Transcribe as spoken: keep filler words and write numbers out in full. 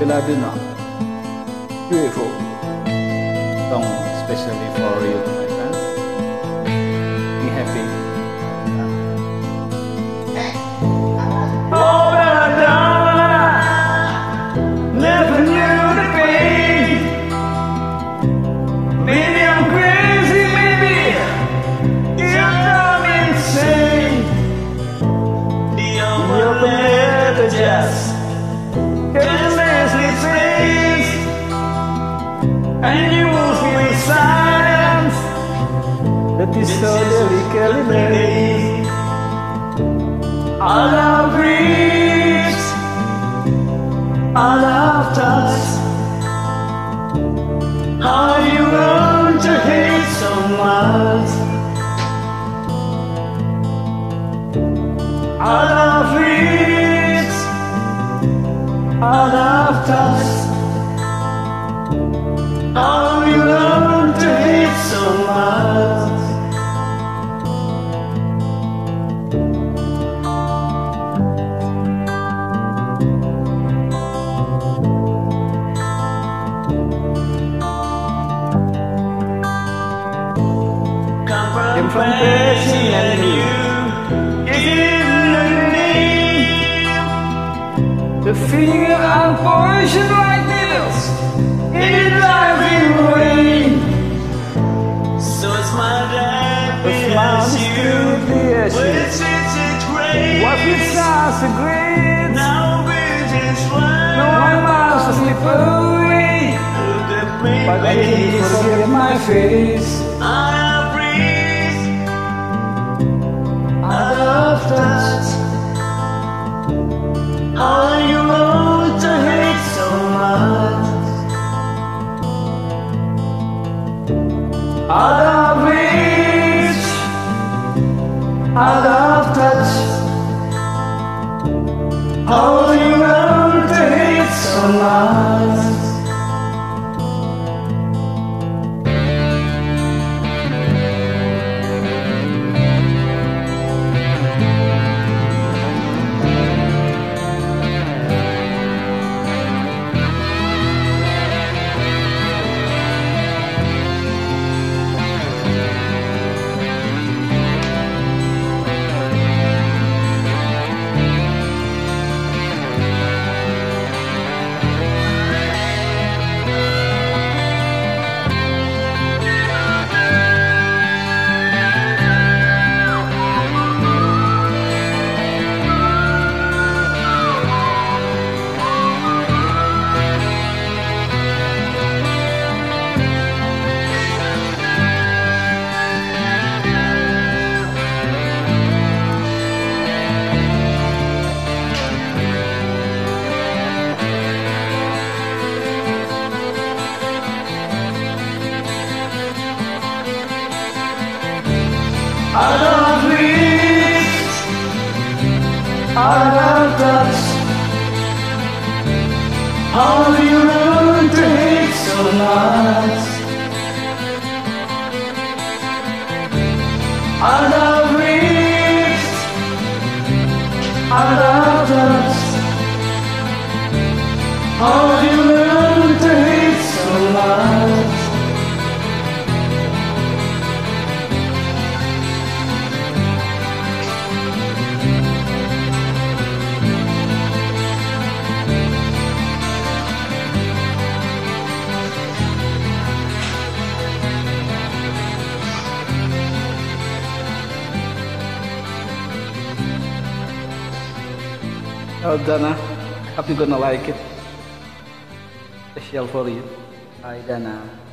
Belladonna. Beautiful song, especially for you, my friend. Be happy. Oh, Belladonna, never knew the pain. Maybe I'm crazy, maybe you're drunk insane. The open letter just carelessly trains, and you move in silence that is so delicately made. Our love breathes, our love touch. How you learn to hate so much. Our love breathes, our love touch. How you learn to hate so much. Confession and you give the name. The fear and poison like needles in driving rain. So it's my life as you which is it great. What is us a great. Now it is fine. No I must slip away. Look at me, but baby, forget my face. I love touch. How you learn to hate so much. I love reach, I love touch. How you learn to hate so much. I love reach, I love touch. How do you learn to hate so much? I love reach, I love touch. How do you learn to hate so much? Well done, huh? Hope you're gonna like it. Special for you. Hi, Dana.